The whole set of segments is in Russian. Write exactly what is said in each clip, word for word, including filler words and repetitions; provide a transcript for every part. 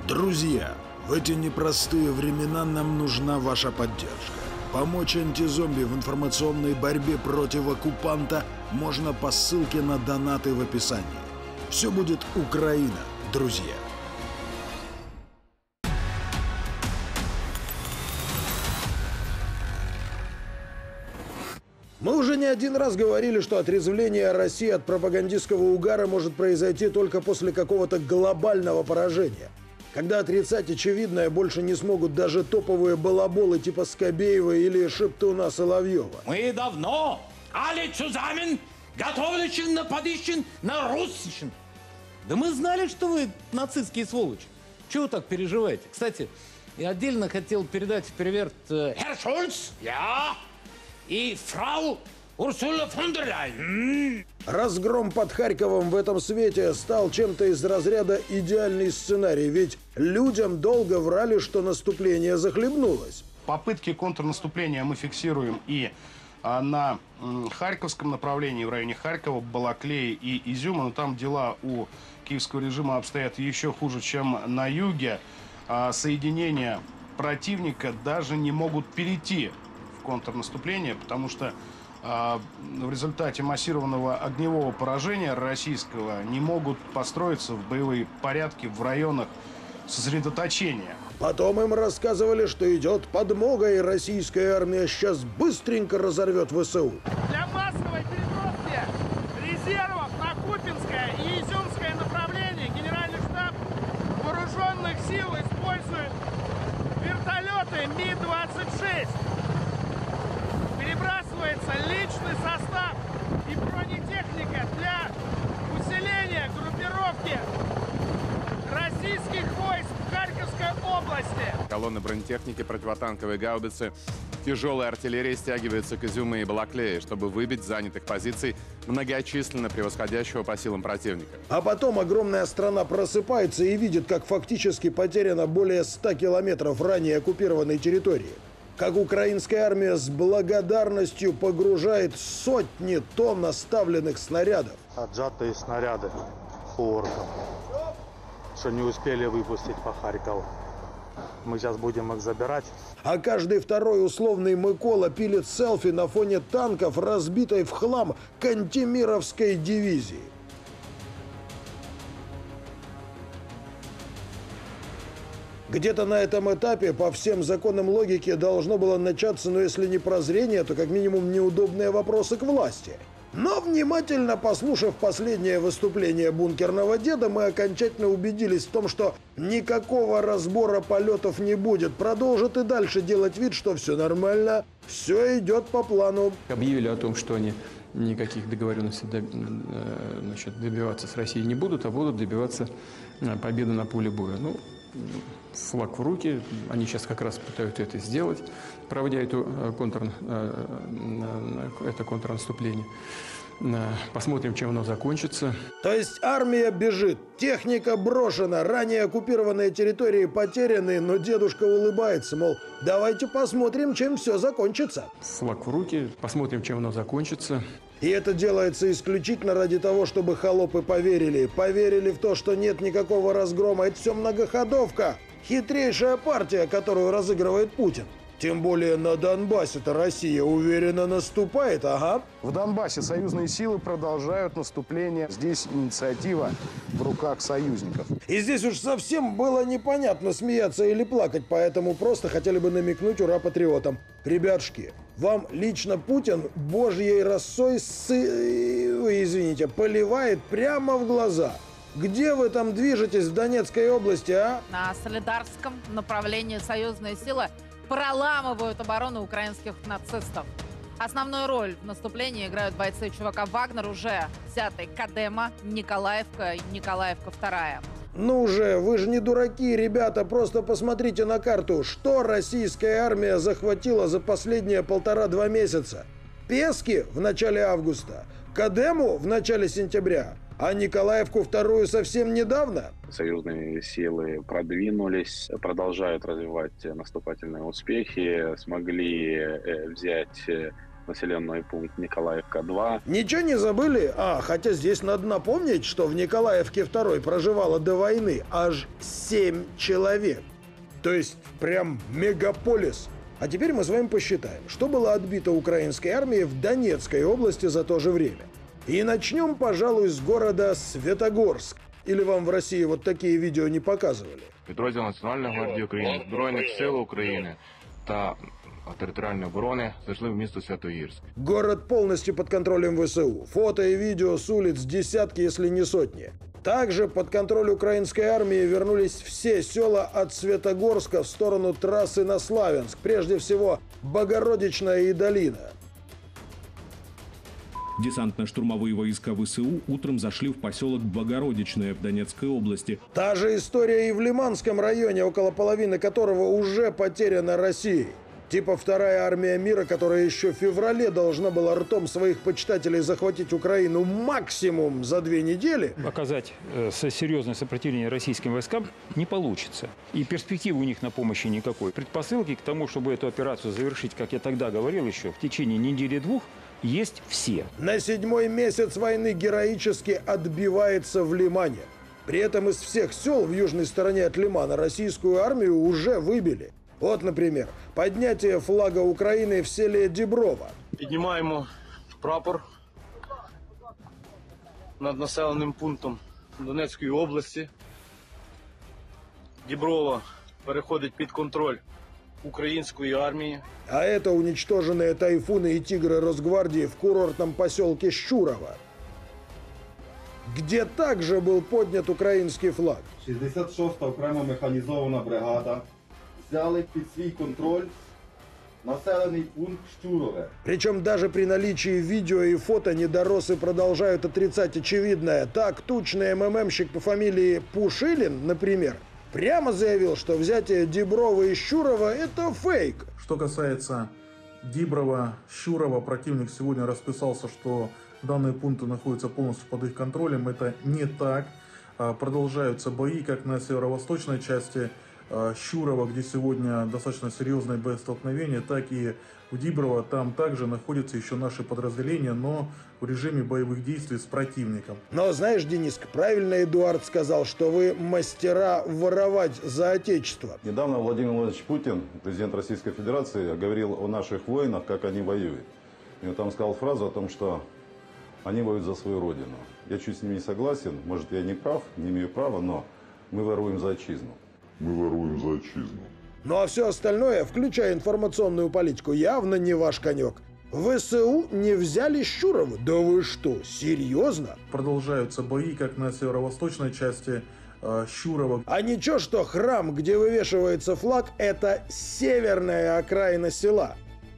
Друзья, в эти непростые времена нам нужна ваша поддержка. Помочь антизомби в информационной борьбе против оккупанта можно по ссылке на донаты в описании. Все будет Украина, друзья. Мы уже не один раз говорили, что отрезвление России от пропагандистского угара может произойти только после какого-то глобального поражения. Когда отрицать очевидное больше не смогут даже топовые балаболы типа Скобеева или Шептуна Соловьева. Мы давно alle zusammen готовились нападищен на руссischen. Да мы знали, что вы нацистские сволочи. Чего вы так переживаете? Кстати, я отдельно хотел передать привет э, Herr Шульц, я, и фрау Урсула фон дер Ляйен. Разгром под Харьковом в этом свете стал чем-то из разряда идеальный сценарий, ведь людям долго врали, что наступление захлебнулось. Попытки контрнаступления мы фиксируем и а, на м, Харьковском направлении, в районе Харькова, Балаклеи и Изюма, но там дела у киевского режима обстоят еще хуже, чем на юге. А, соединения противника даже не могут перейти в контрнаступление, потому что в результате массированного огневого поражения российского не могут построиться в боевые порядки в районах сосредоточения. Потом им рассказывали, что идет подмога, и российская армия сейчас быстренько разорвет ВСУ. Для массовой переброски резервов на Купинское и Изюмское направление Генеральный штаб вооруженных сил использует вертолеты Ми двадцать шесть. Перебрасывается личный состав и бронетехника для усиления группировки российских войск в Харьковской области. Колонны бронетехники, противотанковые гаубицы, тяжелая артиллерия стягиваются к Изюму и Балаклее, чтобы выбить с занятых позиций многочисленно превосходящего по силам противника. А потом огромная страна просыпается и видит, как фактически потеряно более ста километров ранее оккупированной территории. Как украинская армия с благодарностью погружает сотни тонн оставленных снарядов. Отжатые снаряды по оркам, что не успели выпустить по Харькову. Мы сейчас будем их забирать. А каждый второй условный Микола пилит селфи на фоне танков, разбитой в хлам Кантемировской дивизии. Где-то на этом этапе по всем законам логики должно было начаться, ну если не прозрение, то как минимум неудобные вопросы к власти. Но внимательно послушав последнее выступление бункерного деда, мы окончательно убедились в том, что никакого разбора полетов не будет. Продолжат и дальше делать вид, что все нормально, все идет по плану. Объявили о том, что они никаких договоренностей значит, добиваться с Россией не будут, а будут добиваться победы на поле боя. Ну, флаг в руки, они сейчас как раз пытаются это сделать, проводя эту контр, это контрнаступление. Посмотрим, чем оно закончится. То есть армия бежит, техника брошена, ранее оккупированные территории потеряны, но дедушка улыбается, мол, давайте посмотрим, чем все закончится. Флаг в руки, посмотрим, чем оно закончится. И это делается исключительно ради того, чтобы холопы поверили. Поверили в то, что нет никакого разгрома. Это все многоходовка. Хитрейшая партия, которую разыгрывает Путин. Тем более на Донбассе-то Россия уверенно наступает, ага. В Донбассе союзные силы продолжают наступление. Здесь инициатива в руках союзников. И здесь уж совсем было непонятно, смеяться или плакать, поэтому просто хотели бы намекнуть ура патриотам. Ребятушки, вам лично Путин божьей росой, с... Ой, извините, поливает прямо в глаза. Где вы там движетесь в Донецкой области, а? На Солидарском направлении союзные силы проламывают оборону украинских нацистов. Основную роль в наступлении играют бойцы ЧВК «Вагнер», уже взятый Кадема, Николаевка и Николаевка вторая. Ну же, вы же не дураки, ребята, просто посмотрите на карту. Что российская армия захватила за последние полтора-два месяца? Пески в начале августа, Кадему в начале сентября, а Николаевку вторую совсем недавно. Союзные силы продвинулись, продолжают развивать наступательные успехи, смогли взять населенный пункт Николаевка-два. Ничего не забыли? А, хотя здесь надо напомнить, что в Николаевке-два проживало до войны аж семь человек. То есть прям мегаполис. А теперь мы с вами посчитаем, что было отбито украинской армией в Донецкой области за то же время. И начнем, пожалуй, с города Светогорск. Или вам в России вот такие видео не показывали? Підрозділ Національної гвардії України, Збройних сил України та територіальної оборони зайшли в місто Святогірськ. Город полностью под контролем ВСУ. Фото и видео с улиц десятки, если не сотни. Также под контроль украинской армии вернулись все села от Светогорска в сторону трассы на Славянск. Прежде всего, Богородичная и Долина. Десантно-штурмовые войска ВСУ утром зашли в поселок Богородичное в Донецкой области. Та же история и в Лиманском районе, около половины которого уже потеряна Россией. Типа вторая армия мира, которая еще в феврале должна была ртом своих почитателей захватить Украину максимум за две недели. Оказать э, серьезное сопротивление российским войскам не получится. И перспективы у них на помощи никакой. Предпосылки к тому, чтобы эту операцию завершить, как я тогда говорил еще, в течение недели-двух, есть все. На седьмой месяц войны героически отбивается в Лимане. При этом из всех сел в южной стороне от Лимана российскую армию уже выбили. Вот, например, поднятие флага Украины в селе Діброва. Піднімаємо прапор над населеним пунктом Донецької області. Діброва переходить під контроль украинской армии. А это уничтоженные тайфуны и тигры Росгвардии в курортном поселке Щурово, где также был поднят украинский флаг. шістдесят шоста окрема механізована бригада взяли під свій контроль населений пункт Щурове. Причем даже при наличии видео и фото недоросы продолжают отрицать очевидное. Так, тучный МММщик по фамилии Пушилин, например, прямо заявил, что взятие Діброва и Щурова – это фейк. Что касается Діброва, Щурова, противник сегодня расписался, что данные пункты находятся полностью под их контролем. Это не так. Продолжаются бои как на северо-восточной части Щурова, где сегодня достаточно серьезные боестолкновения, так и у Діброва. Там также находятся еще наши подразделения, но в режиме боевых действий с противником. Но знаешь, Дениска, правильно Эдуард сказал, что вы мастера воровать за отечество. Недавно Владимир Владимирович Путин, президент Российской Федерации, говорил о наших воинах, как они воюют. И он там сказал фразу о том, что они воюют за свою родину. Я чуть с ним не согласен, может, я не прав, не имею права, но мы воруем за отчизну. Мы воруем за отчизну. Ну а все остальное, включая информационную политику, явно не ваш конек. ВСУ не взяли Щурову? Да вы что, серьезно? Продолжаются бои как на северо-восточной части э, Щурова. А ничего, что храм, где вывешивается флаг, это северная окраина села.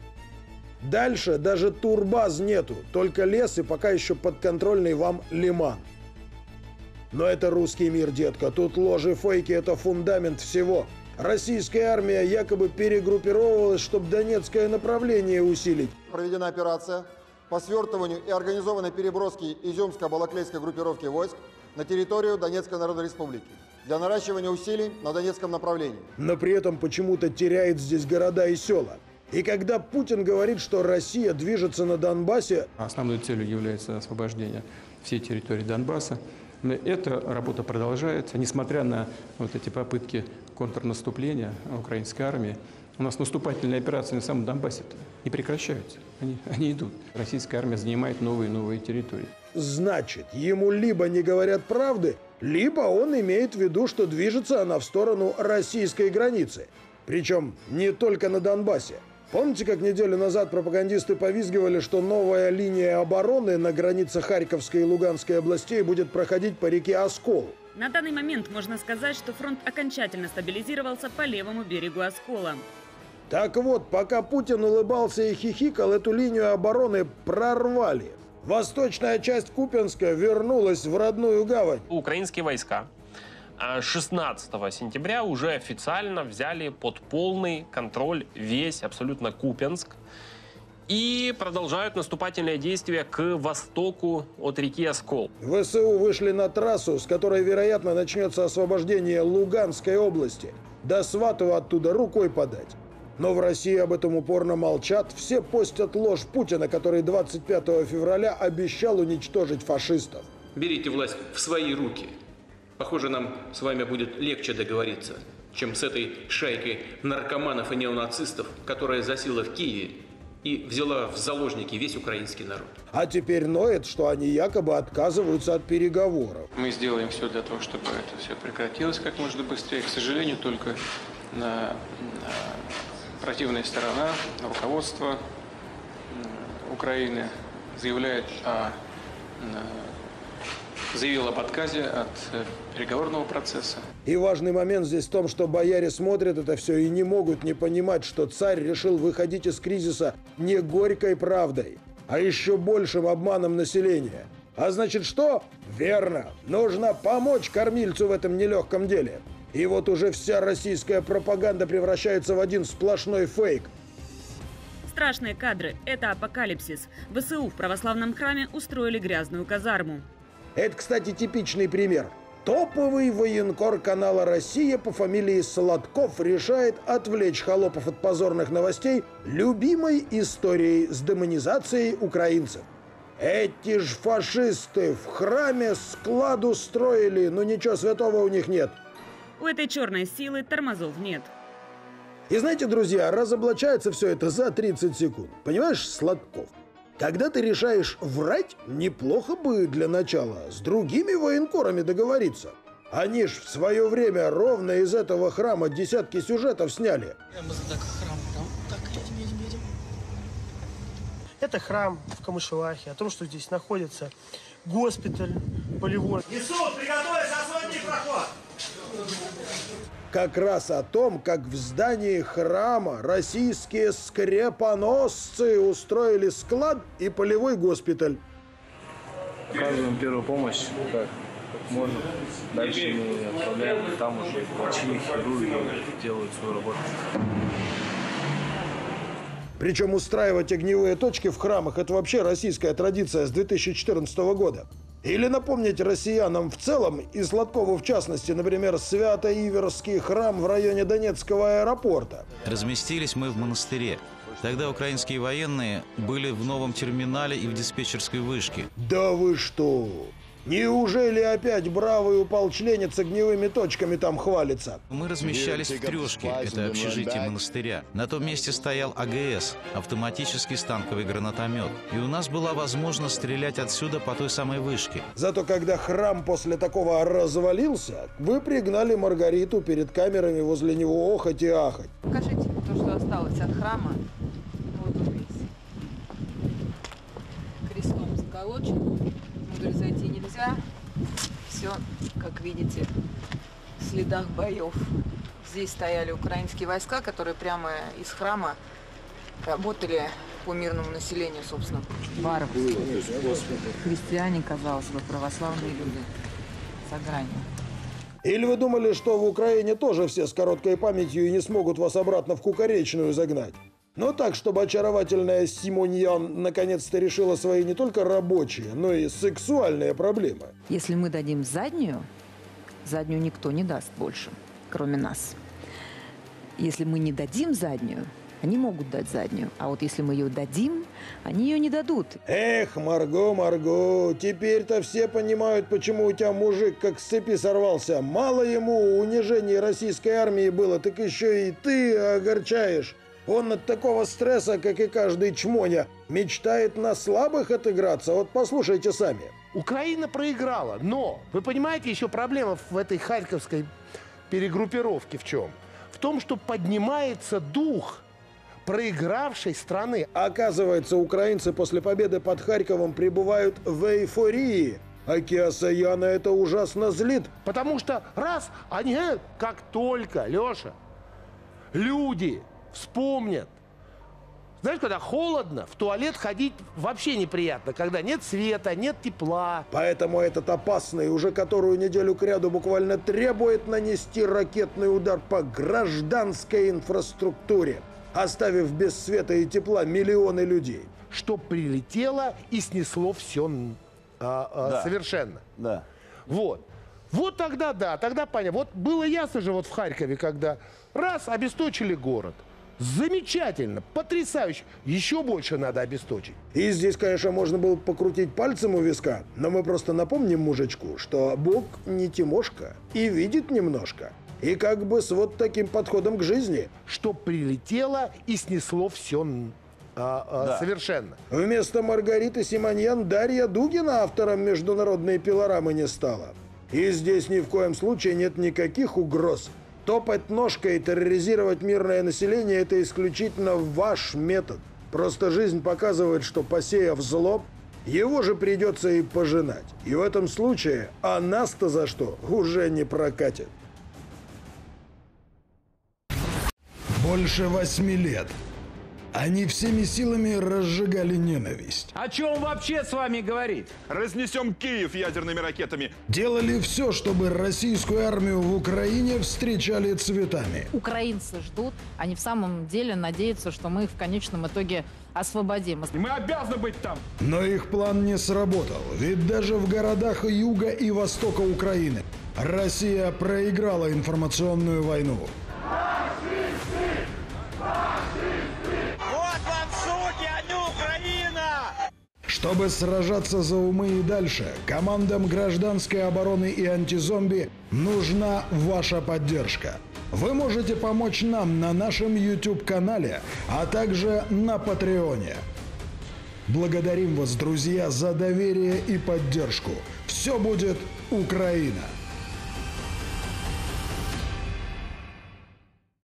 Дальше даже турбаз нету, только лес и пока еще подконтрольный вам Лиман. Но это русский мир, детка. Тут ложь и фейки – это фундамент всего. Российская армия якобы перегруппировалась, чтобы Донецкое направление усилить. Проведена операция по свертыванию и организованной переброске изюмско-балаклейской группировки войск на территорию Донецкой Народной Республики для наращивания усилий на Донецком направлении. Но при этом почему-то теряет здесь города и села. И когда Путин говорит, что Россия движется на Донбассе... Основной целью является освобождение всей территории Донбасса. Эта работа продолжается, несмотря на вот эти попытки контрнаступления украинской армии. У нас наступательные операции на самом Донбассе не прекращаются, они, они идут. Российская армия занимает новые и новые территории. Значит, ему либо не говорят правды, либо он имеет в виду, что движется она в сторону российской границы. Причем не только на Донбассе. Помните, как неделю назад пропагандисты повизгивали, что новая линия обороны на границе Харьковской и Луганской областей будет проходить по реке Оскол? На данный момент можно сказать, что фронт окончательно стабилизировался по левому берегу Оскола. Так вот, пока Путин улыбался и хихикал, эту линию обороны прорвали. Восточная часть Купянска вернулась в родную гавань. Украинские войска шестнадцатого сентября уже официально взяли под полный контроль весь абсолютно Купянск и продолжают наступательные действия к востоку от реки Оскол. ВСУ вышли на трассу, с которой, вероятно, начнется освобождение Луганской области. До Сватова оттуда рукой подать. Но в России об этом упорно молчат. Все постят ложь Путина, который двадцать пятого февраля обещал уничтожить фашистов. Берите власть в свои руки. Похоже, нам с вами будет легче договориться, чем с этой шайкой наркоманов и неонацистов, которая засела в Киеве и взяла в заложники весь украинский народ. А теперь ноет, что они якобы отказываются от переговоров. Мы сделаем все для того, чтобы это все прекратилось как можно быстрее. К сожалению, только на, на противная сторона, руководство Украины заявляет о, заявил об отказе от переговорного процесса. И важный момент здесь в том, что бояре смотрят это все и не могут не понимать, что царь решил выходить из кризиса не горькой правдой, а еще большим обманом населения. А значит что? Верно, нужно помочь кормильцу в этом нелегком деле. И вот уже вся российская пропаганда превращается в один сплошной фейк. Страшные кадры – это апокалипсис. ВСУ в православном храме устроили грязную казарму. Это, кстати, типичный пример. Топовый военкор канала «Россия» по фамилии Сладков решает отвлечь холопов от позорных новостей любимой историей с демонизацией украинцев. Эти ж фашисты в храме склад устроили, но ничего святого у них нет. У этой черной силы тормозов нет. И знаете, друзья, разоблачается все это за тридцать секунд. Понимаешь, Сладков? Когда ты решаешь врать, неплохо бы для начала с другими военкорами договориться. Они ж в свое время ровно из этого храма десятки сюжетов сняли. Это храм в Камышевахе, о том, что здесь находится госпиталь полевой. Несут, приготовься, освободи проход! Как раз о том, как в здании храма российские скрепоносцы устроили склад и полевой госпиталь. Оказываем первую помощь, как, как можно. Дальше мы отправляем, там уже врачи, хирурги делают свою работу. Причем устраивать огневые точки в храмах – это вообще российская традиция с две тысячи четырнадцатого года. Или напомнить россиянам в целом, и Сладкову в частности, например, Свято-Иверский храм в районе Донецкого аэропорта. Разместились мы в монастыре. Тогда украинские военные были в новом терминале и в диспетчерской вышке. Да вы что? Неужели опять бравый ополченец с огневыми точками там хвалится? Мы размещались в Трешке, это общежитие монастыря. На том месте стоял А Г С, автоматический станковый гранатомет. И у нас была возможность стрелять отсюда по той самой вышке. Зато когда храм после такого развалился, вы пригнали Маргариту перед камерами возле него охать и ахать. Покажите то, что осталось от храма. Вот он весь. Крестом заколочен. Внутрь зайти нельзя. Все, как видите, в следах боев. Здесь стояли украинские войска, которые прямо из храма работали по мирному населению, собственно. Варварские. Христиане, казалось бы, православные люди. За гранью. Или вы думали, что в Украине тоже все с короткой памятью и не смогут вас обратно в Кукаречную загнать? Но так, чтобы очаровательная Симоньян наконец-то решила свои не только рабочие, но и сексуальные проблемы. Если мы дадим заднюю, заднюю никто не даст больше, кроме нас. Если мы не дадим заднюю, они могут дать заднюю. А вот если мы ее дадим, они ее не дадут. Эх, Марго, Марго, теперь-то все понимают, почему у тебя мужик как с цепи сорвался. Мало ему унижений российской армии было, так еще и ты огорчаешь. Он от такого стресса, как и каждый чмоня, мечтает на слабых отыграться. Вот послушайте сами. Украина проиграла, но вы понимаете, еще проблема в этой харьковской перегруппировке в чем? В том, что поднимается дух проигравшей страны. Оказывается, украинцы после победы под Харьковом пребывают в эйфории. А Киасаяна это ужасно злит. Потому что раз, они, как только, Леша, люди вспомнят. Знаешь, когда холодно, в туалет ходить вообще неприятно, когда нет света, нет тепла. Поэтому этот опасный уже которую неделю кряду буквально требует нанести ракетный удар по гражданской инфраструктуре, оставив без света и тепла миллионы людей. Что прилетело и снесло все а, а, да. совершенно. Да. Вот. Вот тогда, да, тогда понятно. Вот было ясно же вот в Харькове, когда раз, обесточили город. Замечательно, потрясающе. Еще больше надо обесточить. И здесь, конечно, можно было покрутить пальцем у виска, но мы просто напомним мужичку, что Бог не Тимошка и видит немножко. И как бы с вот таким подходом к жизни. Что прилетело и снесло все а, а, Да. совершенно. Вместо Маргариты Симоньян Дарья Дугина автором международной пилорамы не стала. И здесь ни в коем случае нет никаких угроз. Топать ножкой и терроризировать мирное население – это исключительно ваш метод. Просто жизнь показывает, что, посеяв зло, его же придется и пожинать. И в этом случае, а нас-то за что, уже не прокатит. Больше восьми лет. Они всеми силами разжигали ненависть. О чем вообще с вами говорить? Разнесем Киев ядерными ракетами. Делали все, чтобы российскую армию в Украине встречали цветами. Украинцы ждут, они в самом деле надеются, что мы их в конечном итоге освободим. И мы обязаны быть там. Но их план не сработал, ведь даже в городах юга и востока Украины Россия проиграла информационную войну. Чтобы сражаться за умы и дальше, командам гражданской обороны и антизомби нужна ваша поддержка. Вы можете помочь нам на нашем YouTube-канале, а также на Патреоне. Благодарим вас, друзья, за доверие и поддержку. Все будет Украина!